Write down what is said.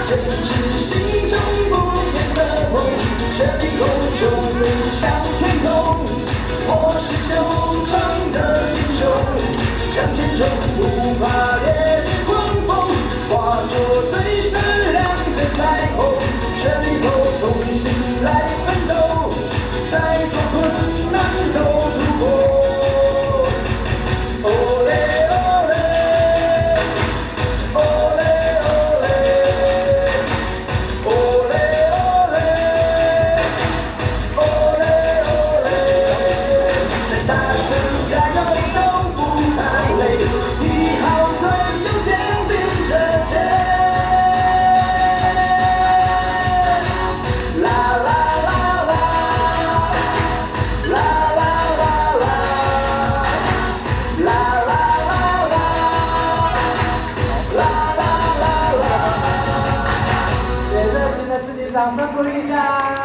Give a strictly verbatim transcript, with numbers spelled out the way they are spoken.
坚持心中不变的梦，全力够就飞向天空。我是球场的英雄，向前冲，不怕烈日狂风，化作最闪亮的彩虹。全力够，同心来奋斗，再多困难都突破。 掌声鼓励一下。